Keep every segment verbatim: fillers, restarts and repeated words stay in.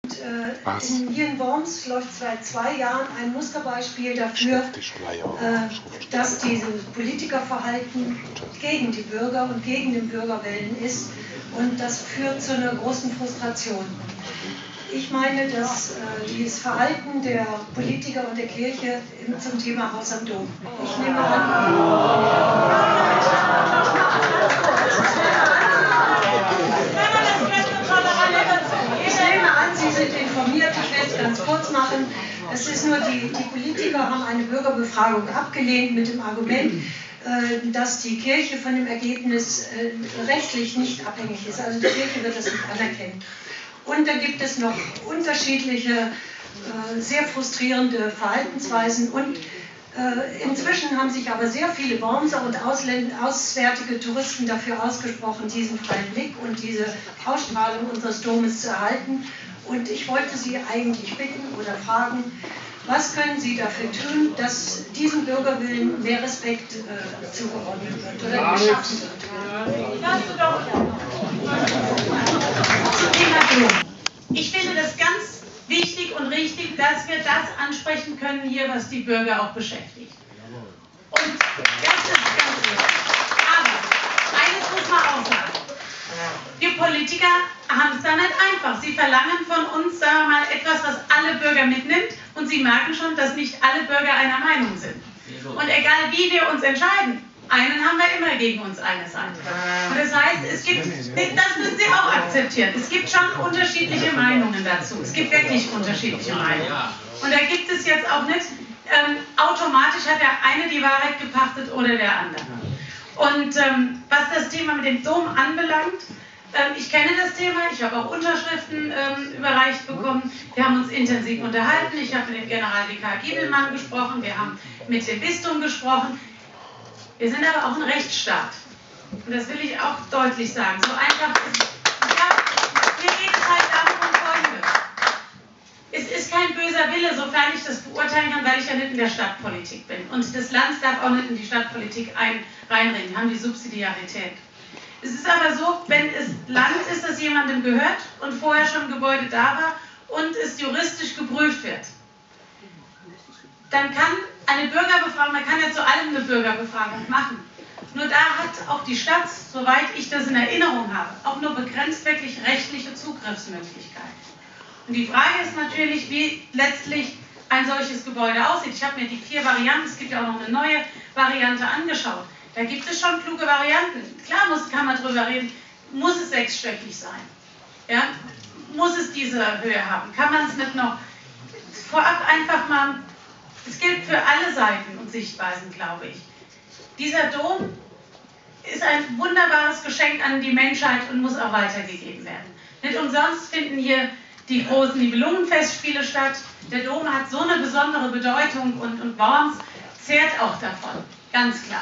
Was? In, hier in Worms läuft seit zwei Jahren ein Musterbeispiel dafür, äh, dass dieses Politikerverhalten gegen die Bürger und gegen den Bürgerwillen ist, und das führt zu einer großen Frustration. Ich meine, dass äh, dieses Verhalten der Politiker und der Kirche zum Thema Haus am Dom. Ich nehme an, Sie sind informiert, ich werde es ganz kurz machen. Es ist nur, die, die Politiker haben eine Bürgerbefragung abgelehnt mit dem Argument, äh, dass die Kirche von dem Ergebnis äh, rechtlich nicht abhängig ist. Also die Kirche wird das nicht anerkennen. Und da gibt es noch unterschiedliche, äh, sehr frustrierende Verhaltensweisen. Und äh, inzwischen haben sich aber sehr viele Wormser und Ausländ auswärtige Touristen dafür ausgesprochen, diesen freien Blick und diese Ausstrahlung unseres Domes zu erhalten. Und ich wollte Sie eigentlich bitten oder fragen, was können Sie dafür tun, dass diesem Bürgerwillen mehr Respekt äh, zugeordnet wird oder geschaffen wird? Ich finde das ganz wichtig und richtig, dass wir das ansprechen können hier, was die Bürger auch beschäftigt. Und das ist ganz wichtig. Aber eines muss man auch sagen. Wir Politiker haben es da nicht einfach. Sie verlangen von uns, sagen wir mal, etwas, was alle Bürger mitnimmt, und sie merken schon, dass nicht alle Bürger einer Meinung sind. Und egal wie wir uns entscheiden, einen haben wir immer gegen uns eine Seite. Und das heißt, es gibt, das müssen Sie auch akzeptieren, es gibt schon unterschiedliche Meinungen dazu. Es gibt wirklich unterschiedliche Meinungen. Und da gibt es jetzt auch nicht, ähm, automatisch hat der eine die Wahrheit gepachtet oder der andere. Und ähm, was das Thema mit dem Dom anbelangt, ähm, ich kenne das Thema, ich habe auch Unterschriften ähm, überreicht bekommen, wir haben uns intensiv unterhalten, ich habe mit dem Generalvikar Giebelmann gesprochen, wir haben mit dem Bistum gesprochen. Wir sind aber auch ein Rechtsstaat. Und das will ich auch deutlich sagen. So einfach ist es. Ja, mir geht es halt darum um Folgendes. Es ist kein böser Wille, sofern ich das beurteilen kann, weil ich ja nicht in der Stadtpolitik bin. Und das Land darf auch nicht in die Stadtpolitik ein, reinreden. Wir haben die Subsidiarität. Es ist aber so, wenn es Land ist, das jemandem gehört und vorher schon ein Gebäude da war und es juristisch geprüft wird, dann kann eine Bürgerbefragung, man kann ja zu allem eine Bürgerbefragung machen. Nur da hat auch die Stadt, soweit ich das in Erinnerung habe, auch nur begrenzt wirklich rechtliche Zugriffsmöglichkeiten. Und die Frage ist natürlich, wie letztlich ein solches Gebäude aussieht. Ich habe mir die vier Varianten, es gibt ja auch noch eine neue Variante angeschaut. Da gibt es schon kluge Varianten. Klar muss, kann man drüber reden, muss es sechsstöckig sein? Ja? Muss es diese Höhe haben? Kann man es nicht noch vorab einfach mal... Es gilt für alle Seiten und Sichtweisen, glaube ich. Dieser Dom ist ein wunderbares Geschenk an die Menschheit und muss auch weitergegeben werden. Nicht umsonst finden hier die großen Nibelungenfestspiele statt. Der Dom hat so eine besondere Bedeutung und, und Worms zehrt auch davon, ganz klar.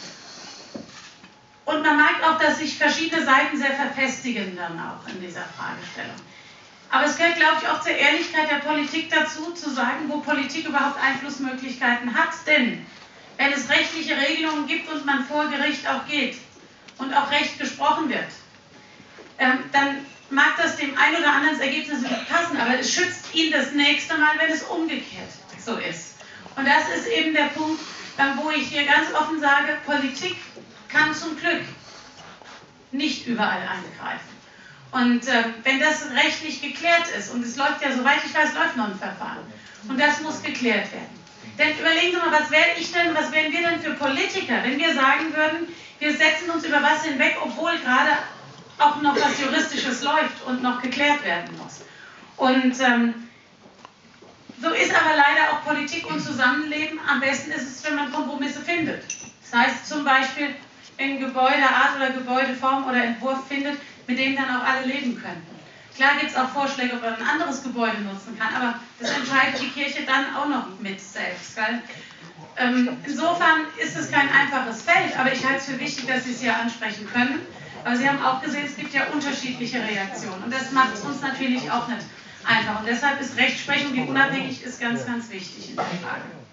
Und man merkt auch, dass sich verschiedene Seiten sehr verfestigen dann auch in dieser Fragestellung. Aber es gehört, glaube ich, auch zur Ehrlichkeit der Politik dazu, zu sagen, wo Politik überhaupt Einflussmöglichkeiten hat. Denn wenn es rechtliche Regelungen gibt und man vor Gericht auch geht und auch Recht gesprochen wird, ähm, dann mag das dem einen oder anderen das Ergebnis nicht passen, aber es schützt ihn das nächste Mal, wenn es umgekehrt so ist. Und das ist eben der Punkt, ähm, wo ich hier ganz offen sage, Politik kann zum Glück nicht überall eingreifen. Und äh, wenn das rechtlich geklärt ist, und es läuft ja, soweit ich weiß, läuft noch ein Verfahren, und das muss geklärt werden. Denn überlegen Sie mal, was wäre ich denn, was wären wir denn für Politiker, wenn wir sagen würden, wir setzen uns über was hinweg, obwohl gerade auch noch was Juristisches läuft und noch geklärt werden muss. Und ähm, so ist aber leider auch Politik und Zusammenleben. Am besten ist es, wenn man Kompromisse findet. Das heißt zum Beispiel, wenn Gebäudeart oder Gebäudeform oder Entwurf findet, mit dem dann auch alle leben könnten. Klar gibt es auch Vorschläge, ob man ein anderes Gebäude nutzen kann, aber das entscheidet die Kirche dann auch noch mit selbst. Ähm, insofern ist es kein einfaches Feld, aber ich halte es für wichtig, dass Sie es hier ansprechen können. Aber Sie haben auch gesehen, es gibt ja unterschiedliche Reaktionen, und das macht es uns natürlich auch nicht einfach. Und deshalb ist Rechtsprechung, die unabhängig ist, ganz, ganz wichtig in der Frage.